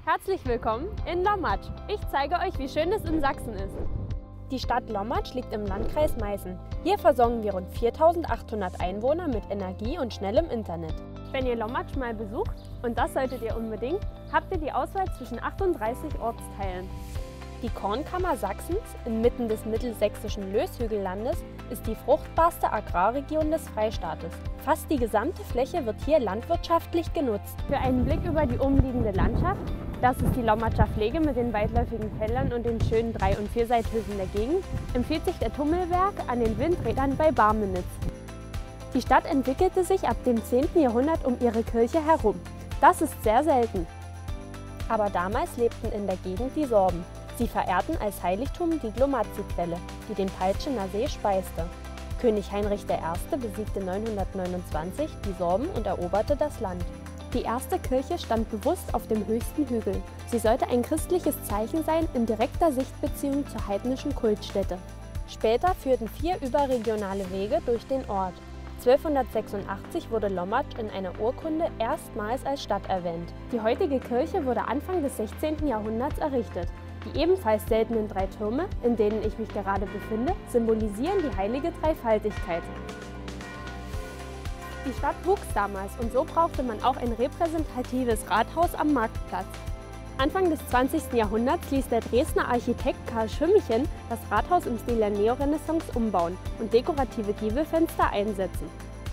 Herzlich willkommen in Lommatsch. Ich zeige euch, wie schön es in Sachsen ist. Die Stadt Lommatsch liegt im Landkreis Meißen. Hier versorgen wir rund 4.800 Einwohner mit Energie und schnellem Internet. Wenn ihr Lommatsch mal besucht, und das solltet ihr unbedingt, habt ihr die Auswahl zwischen 38 Ortsteilen. Die Kornkammer Sachsens, inmitten des mittelsächsischen Lößhügellandes, ist die fruchtbarste Agrarregion des Freistaates. Fast die gesamte Fläche wird hier landwirtschaftlich genutzt. Für einen Blick über die umliegende Landschaft, das ist die Lommatscher Pflege mit den weitläufigen Feldern und den schönen 3- und 4-Seithöfen der Gegend, empfiehlt sich der Tummelberg an den Windrädern bei Barmenitz. Die Stadt entwickelte sich ab dem 10. Jahrhundert um ihre Kirche herum. Das ist sehr selten. Aber damals lebten in der Gegend die Sorben. Sie verehrten als Heiligtum die Glomazzi-Quelle, die den Peitschener See speiste. König Heinrich I. besiegte 929 die Sorben und eroberte das Land. Die erste Kirche stand bewusst auf dem höchsten Hügel. Sie sollte ein christliches Zeichen sein in direkter Sichtbeziehung zur heidnischen Kultstätte. Später führten 4 überregionale Wege durch den Ort. 1286 wurde Lommatsch in einer Urkunde erstmals als Stadt erwähnt. Die heutige Kirche wurde Anfang des 16. Jahrhunderts errichtet. Die ebenfalls seltenen 3 Türme, in denen ich mich gerade befinde, symbolisieren die heilige Dreifaltigkeit. Die Stadt wuchs damals und so brauchte man auch ein repräsentatives Rathaus am Marktplatz. Anfang des 20. Jahrhunderts ließ der Dresdner Architekt Karl Schümchen das Rathaus im Stil der Neorenaissance umbauen und dekorative Giebelfenster einsetzen.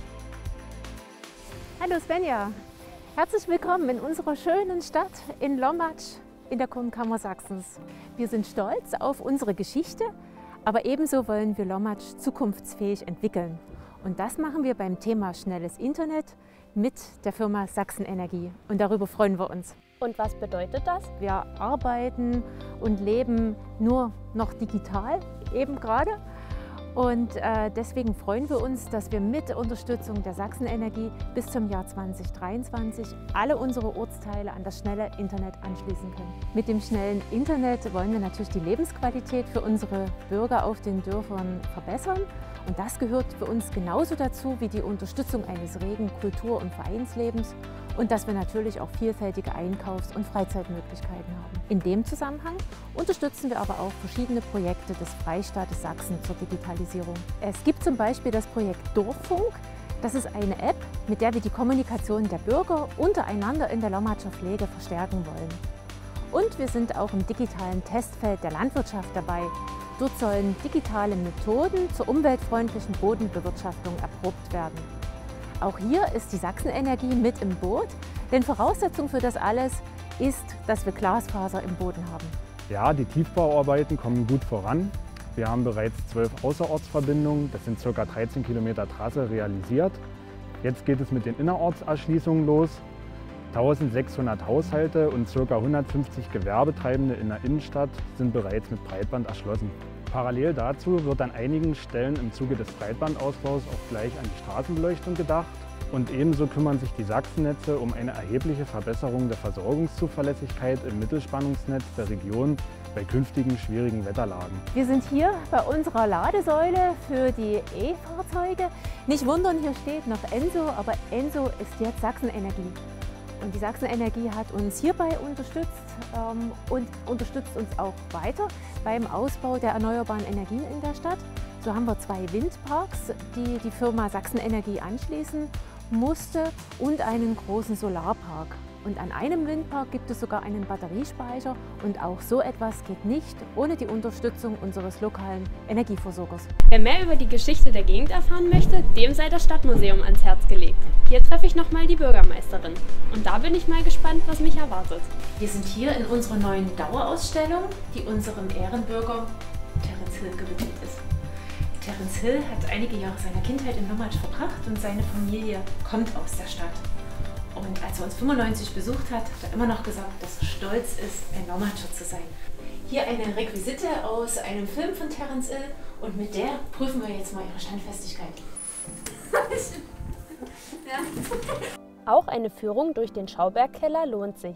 Hallo Svenja, herzlich willkommen in unserer schönen Stadt in Lommatsch in der Kornkammer Sachsens. Wir sind stolz auf unsere Geschichte, aber ebenso wollen wir Lommatsch zukunftsfähig entwickeln. Und das machen wir beim Thema schnelles Internet mit der Firma Sachsenenergie. Und darüber freuen wir uns. Und was bedeutet das? Wir arbeiten und leben nur noch digital, eben gerade. Und deswegen freuen wir uns, dass wir mit Unterstützung der Sachsenenergie bis zum Jahr 2023 alle unsere Ortsteile an das schnelle Internet anschließen können. Mit dem schnellen Internet wollen wir natürlich die Lebensqualität für unsere Bürger auf den Dörfern verbessern. Und das gehört für uns genauso dazu wie die Unterstützung eines regen Kultur- und Vereinslebens und dass wir natürlich auch vielfältige Einkaufs- und Freizeitmöglichkeiten haben. In dem Zusammenhang unterstützen wir aber auch verschiedene Projekte des Freistaates Sachsen zur Digitalisierung. Es gibt zum Beispiel das Projekt Dorffunk. Das ist eine App, mit der wir die Kommunikation der Bürger untereinander in der Lommatscher Pflege verstärken wollen. Und wir sind auch im digitalen Testfeld der Landwirtschaft dabei. Dort sollen digitale Methoden zur umweltfreundlichen Bodenbewirtschaftung erprobt werden. Auch hier ist die Sachsenenergie mit im Boot, denn Voraussetzung für das alles ist, dass wir Glasfaser im Boden haben. Ja, die Tiefbauarbeiten kommen gut voran. Wir haben bereits 12 Außerortsverbindungen, das sind ca. 13 Kilometer Trasse, realisiert. Jetzt geht es mit den Innerortserschließungen los. 1600 Haushalte und ca. 150 Gewerbetreibende in der Innenstadt sind bereits mit Breitband erschlossen. Parallel dazu wird an einigen Stellen im Zuge des Breitbandausbaus auch gleich an die Straßenbeleuchtung gedacht. Und ebenso kümmern sich die Sachsennetze um eine erhebliche Verbesserung der Versorgungszuverlässigkeit im Mittelspannungsnetz der Region bei künftigen schwierigen Wetterlagen. Wir sind hier bei unserer Ladesäule für die E-Fahrzeuge. Nicht wundern, hier steht noch Enso, aber Enso ist jetzt Sachsenenergie. Und die Sachsenenergie hat uns hierbei unterstützt und unterstützt uns auch weiter beim Ausbau der erneuerbaren Energien in der Stadt. So haben wir 2 Windparks, die die Firma Sachsenenergie anschließen musste, und einen großen Solarpark. Und an einem Windpark gibt es sogar einen Batteriespeicher. Und auch so etwas geht nicht ohne die Unterstützung unseres lokalen Energieversorgers. Wer mehr über die Geschichte der Gegend erfahren möchte, dem sei das Stadtmuseum ans Herz gelegt. Hier treffe ich nochmal die Bürgermeisterin. Und da bin ich mal gespannt, was mich erwartet. Wir sind hier in unserer neuen Dauerausstellung, die unserem Ehrenbürger Terence Hill gewidmet ist. Terence Hill hat einige Jahre seiner Kindheit in Lommatsch verbracht und seine Familie kommt aus der Stadt. Und als er uns 95 besucht hat, hat er immer noch gesagt, dass er stolz ist, ein Lommatscher zu sein. Hier eine Requisite aus einem Film von Terence Hill und mit der prüfen wir jetzt mal ihre Standfestigkeit. Auch eine Führung durch den Schaubergkeller lohnt sich.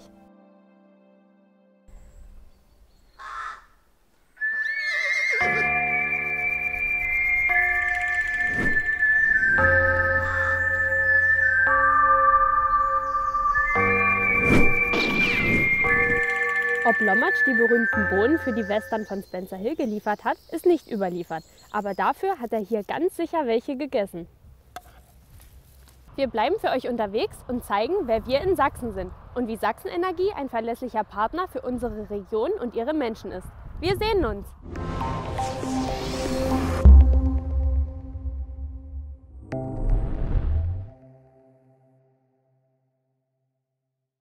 Ob Lommatsch die berühmten Bohnen für die Western von Spencer Hill geliefert hat, ist nicht überliefert. Aber dafür hat er hier ganz sicher welche gegessen. Wir bleiben für euch unterwegs und zeigen, wer wir in Sachsen sind und wie Sachsen Energie ein verlässlicher Partner für unsere Region und ihre Menschen ist. Wir sehen uns!